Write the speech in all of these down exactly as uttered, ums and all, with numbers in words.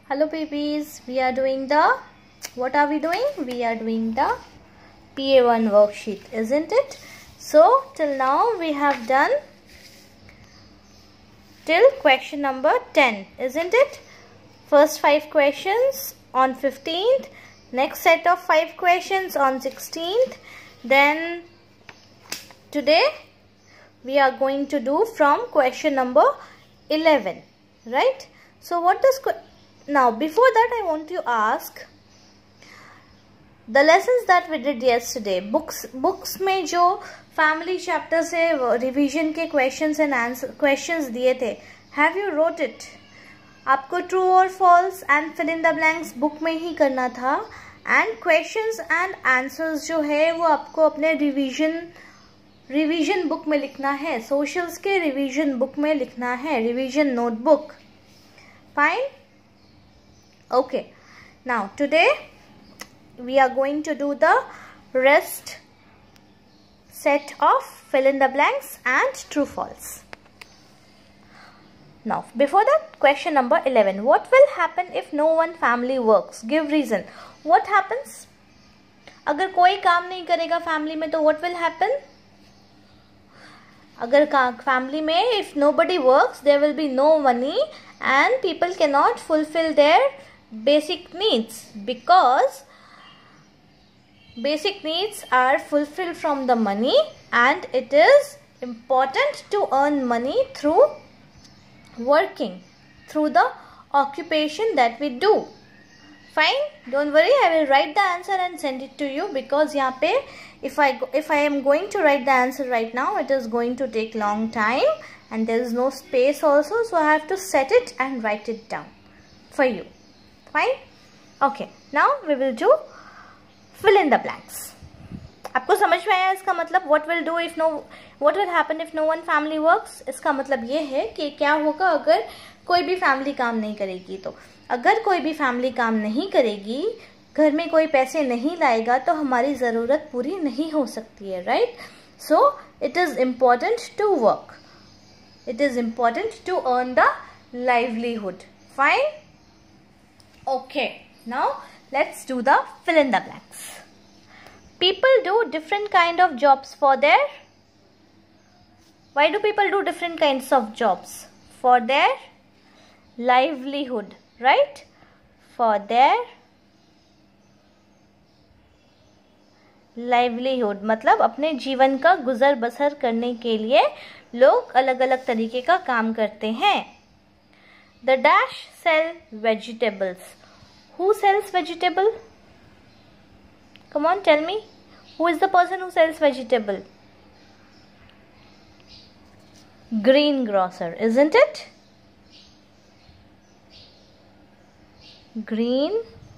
Hello babies, we are doing the, what are we doing? We are doing the P A one worksheet, isn't it? So till now we have done till question number ten, isn't it? First five questions on fifteenth, next set of five questions on sixteenth, then today we are going to do from question number eleven, right? So what does now before that I want to ask the lessons that we did yesterday, books books में जो family chapter से revision के questions and answer questions दिए थे, have you wrote it? आपको true or false and fill in the blanks book में ही करना था, and questions and answers जो है वो आपको अपने revision रिवीजन बुक में लिखना है, सोशल्स के रिवीजन बुक में लिखना है, revision notebook. Fine, okay. Now today we are going to do the rest set of fill in the blanks and true false. Now before that question number eleven, what will happen if no one family works? Give reason. What happens? अगर कोई काम नहीं करेगा फैमिली में तो what will happen? अगर family में if nobody works there will be no money and people cannot fulfill their basic needs, because basic needs are fulfilled from the money and it is important to earn money through working, through the occupation that we do. Fine, don't worry, I will write the answer and send it to you, because यहाँ पे if I if I am going to write the answer right now it is going to take long time and there is no space also, so I have to set it and write it down for you. Fine, okay. Now we will do fill in the blanks. आपको समझ में आया इसका मतलब? what will do if no what will happen if no one family works? इसका मतलब ये है कि क्या होगा अगर कोई भी फैमिली काम नहीं करेगी. तो अगर कोई भी फैमिली काम नहीं करेगी, घर में कोई पैसे नहीं लाएगा, तो हमारी ज़रूरत पूरी नहीं हो सकती है, right? So it is important to work, it is important to earn the livelihood. Fine, okay. Now let's do the fill in the blanks. People do different kind of jobs for their, why do people do different kinds of jobs? For their livelihood, right? For their livelihood मतलब अपने जीवन का गुजर बसर करने के लिए लोग अलग अलग तरीके का काम करते हैं. The dash sell vegetables. Who sells vegetable? Come on, tell me. Who is the person who sells vegetable? Greengrocer, isn't it? Green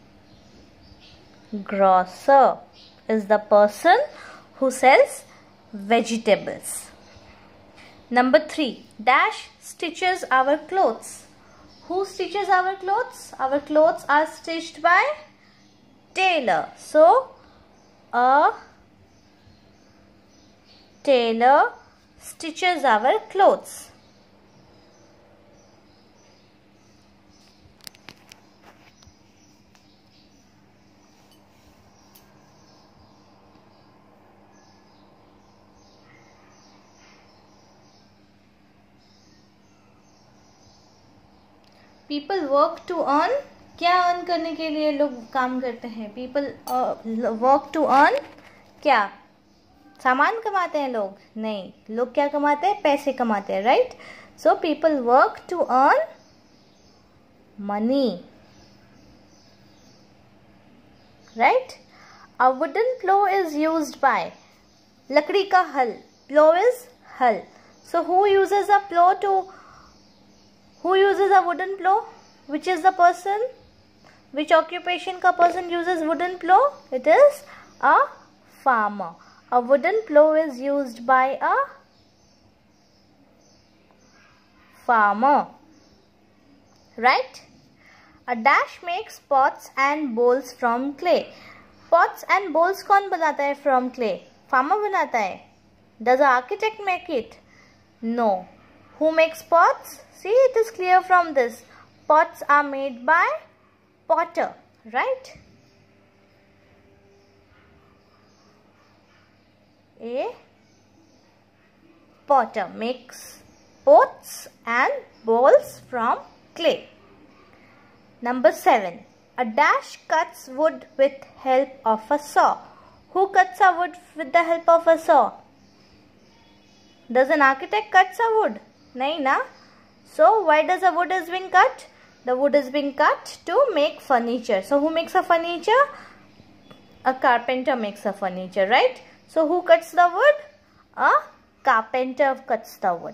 grocer is the person who sells vegetables. Number three, dash stitches our clothes. Who stitches our clothes? Our clothes are stitched by tailor. So a tailor stitches our clothes. People work to earn. क्या earn करने के लिए लोग काम करते हैं? People work to earn क्या? सामान कमाते हैं लोग? नहीं, लोग क्या कमाते हैं? पैसे कमाते हैं, right? So people work to earn money, right? A wooden plough is used by. लकड़ी का हल, प्लो इज हल. So who uses a plough to Who uses a wooden plow? Which is the person? Which occupation का person uses wooden plow? It is a farmer. A wooden plow is used by a farmer, right? A dash makes pots and bowls from clay. Pots and bowls कौन बनाता है from clay? Farmer बनाता है. Does an architect make it? No. Who makes pots? See, it is clear from this. Pots are made by potter, right? A potter makes pots and bowls from clay. Number seven. A dash cuts wood with help of a saw. Who cuts a wood with the help of a saw? Does an architect cuts a wood? Nahi na? So why does a wood is being cut? The wood is being cut to make furniture. So who makes a furniture? A carpenter makes a furniture, right? So who cuts the wood? A carpenter cuts the wood.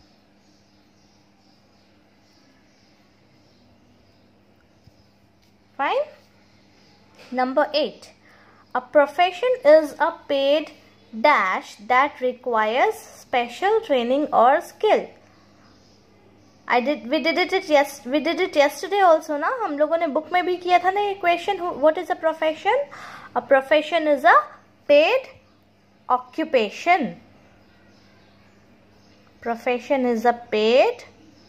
Fine. Number eight. A profession is a paid dash that requires special training or skill. I did. We did it. Yes, we did it yesterday also, ना? हम लोगों ने book में भी किया था ना ये question. What is a profession? A profession is a paid occupation. Profession is a paid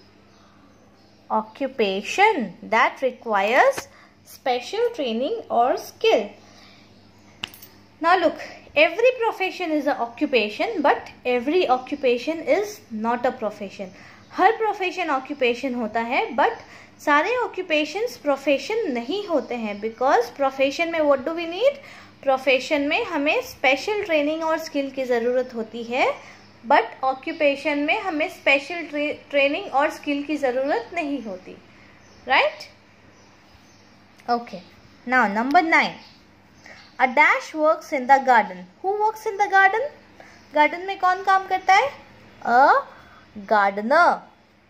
occupation that requires special training or skill. Now look, every profession is an occupation, but every occupation is not a profession. Her profession occupation होता है, but सारे occupations profession नहीं होते हैं, because profession में what do we need? Profession में हमें special training और skill की ज़रूरत होती है, but occupation में हमें special tra training और skill की ज़रूरत नहीं होती, right? Okay. Now number nine. A dash works in the garden. Who works in the garden? Garden में कौन काम करता है? A gardener.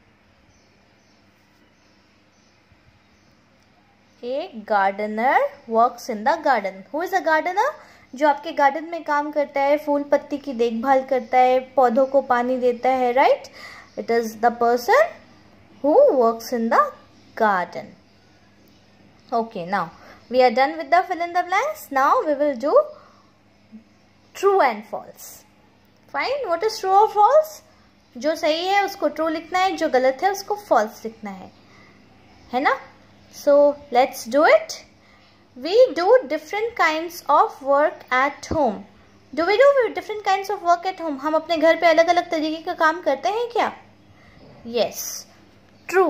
A gardener works in the garden. Who is a gardener? जो आपके गार्डन में काम करता है, फूल पत्ती की देखभाल करता है, पौधों को पानी देता है, right? It is the person who works in the garden. Okay, now we are done with the fill in the blanks. Now we will do true and false. Fine. What is true or false? जो सही है उसको true लिखना है, जो गलत है उसको false लिखना है, है ना? So let's do it. We do different kinds of work at home. Do we do different kinds of work at home? हम अपने घर पे अलग अलग तरीके का काम करते हैं क्या? Yes, true.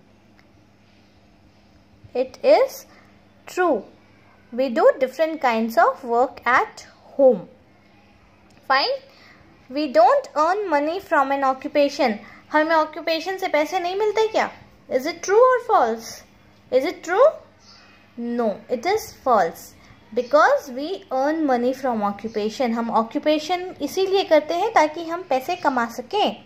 It is true. We do different kinds of work at home. Fine. We don't earn money from an occupation. हमें occupation से पैसे नहीं मिलते क्या? Is it true or false? Is it true? No, it is false. Because we earn money from occupation. हम occupation इसीलिए करते हैं ताकि हम पैसे कमा सकें.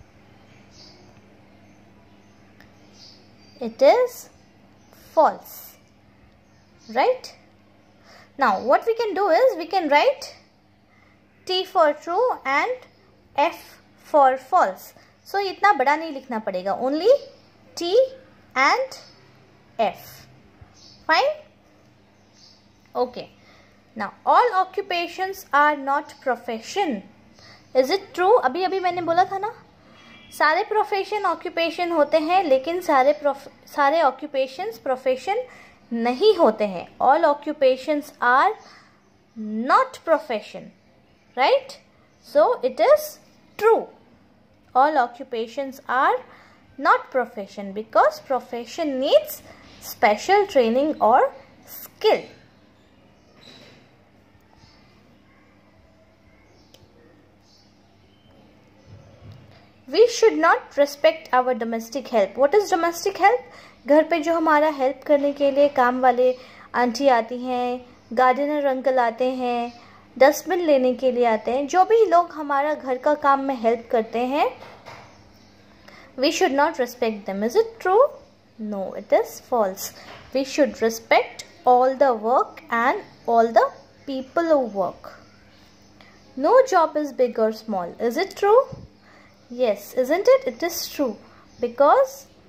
It is false. Right? Now, what we can do is we can write T for true and F for false. So, इतना बड़ा नहीं लिखना पड़ेगा. Only T and F. Fine? Okay. Now, all occupations are not profession. Is it true? अभी अभी मैंने बोला था ना, सारे प्रोफेशन ऑक्यूपेशन होते हैं, लेकिन सारे सारे ऑक्यूपेशंस प्रोफेशन नहीं होते हैं. All occupations are not profession, right? So it is true. All occupations are not profession because profession needs special training और skill. We should not respect our domestic help. What is domestic help? घर पे जो हमारा help करने के लिए काम वाले आंटी आती हैं, गार्डनर अंकल आते हैं, डस्टबिन लेने के लिए आते हैं, जो भी लोग हमारा घर का काम में हेल्प करते हैं, we should not respect them. Is it true? No, it is false. We should respect all the work and all the people who work. No job is big or small. Is it true? Yes, isn't it? It is true. Because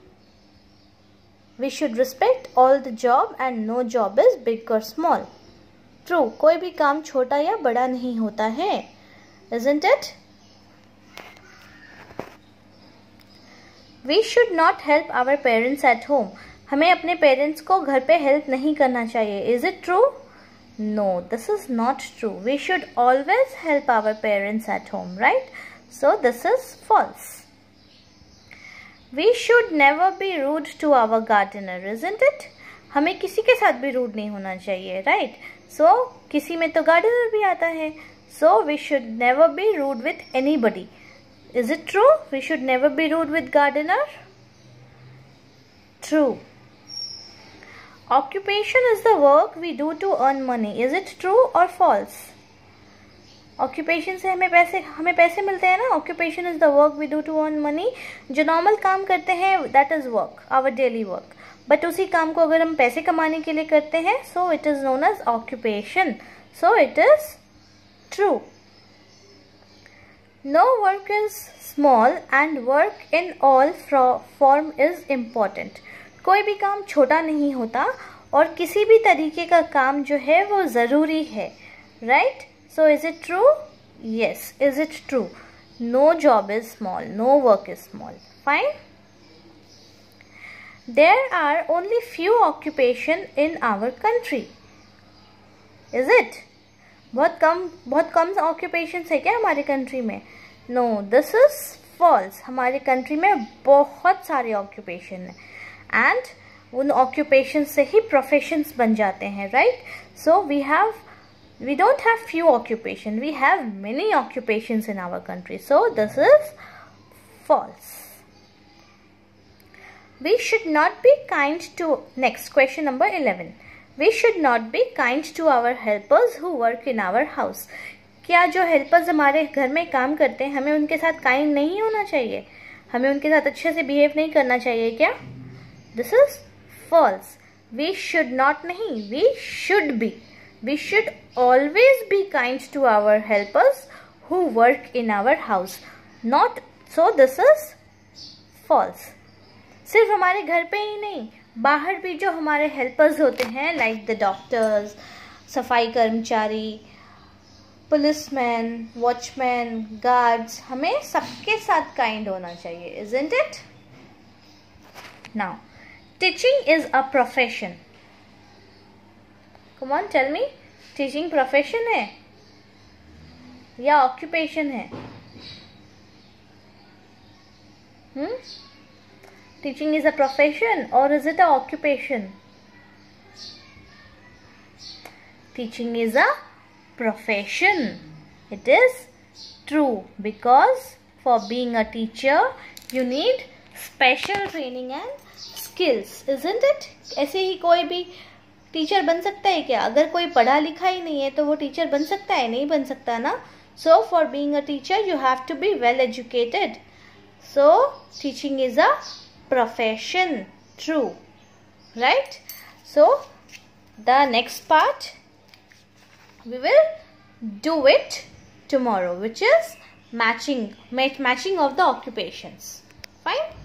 we should respect all the job and no job is big or small. True. कोई भी काम छोटा या बड़ा नहीं होता है. Isn't it? We should not help our parents at home. हमें अपने पेरेंट्स को घर पे हेल्प नहीं करना चाहिए. Is it true? No, this is not true. We should always help our parents at home, right? So this is false. We should never be rude to our gardener, isn't it? हमें किसी के साथ भी rude नहीं होना चाहिए, right? सो किसी में तो गार्डनर भी आता है. So we should never be rude with anybody. Is it true? We should never be rude with gardener? True. Occupation is the work we do to earn money. Is it true or false? Occupation से हमें पैसे हमें पैसे मिलते हैं ना. Occupation is the work we do to earn money. जो normal काम करते हैं that is work, our daily work. But उसी काम को अगर हम पैसे कमाने के लिए करते हैं, so it is known as occupation. So it is true. No work is small and work in all form is important. कोई भी काम छोटा नहीं होता और किसी भी तरीके का काम जो है वो ज़रूरी है, right? So is it true? Yes. Is it true? No job is small. No work is small. Fine. There are only few occupation in our country. Is it? बहुत कम बहुत कम ऑक्यूपेशंस है क्या हमारे कंट्री में? No, this is false. हमारे country में बहुत सारे ऑक्यूपेशन हैं एंड उन ऑक्यूपेशन से ही प्रोफेशंस बन जाते हैं, right? So we have we don't have few occupation, we have many occupations in our country. So this is false. We should not be kind to next question number eleven. We should not be kind to our helpers who work in our house. क्या जो helpers हमारे घर में काम करते हैं हमें उनके साथ काइंड नहीं होना चाहिए? हमें उनके साथ अच्छे से बिहेव नहीं करना चाहिए क्या? This is false. We should not नहीं, we should be. We should always be kind to our helpers who work in our house. Not so this is false. सिर्फ हमारे घर पे ही नहीं, बाहर भी जो हमारे हेल्पर्स होते हैं लाइक द डॉक्टर्स, सफाई कर्मचारी, पुलिसमैन, वॉचमैन, गार्ड्स, हमें सबके साथ काइंड होना चाहिए. Isn't it? Now teaching is a profession. Come on tell me, teaching profession है या ऑक्यूपेशन है? हम्म Teaching is a profession or is it an occupation? Teaching is a profession. It is true because for being a teacher you need special training and skills, isn't it? ऐसे ही कोई भी teacher बन सकता है क्या? अगर कोई पढ़ा लिखा ही नहीं है तो वो टीचर बन सकता है? नहीं बन सकता ना. So for being a teacher you have to be well educated. So teaching is a profession. True, right? So the next part we will do it tomorrow, which is matching matching of the occupations. Fine.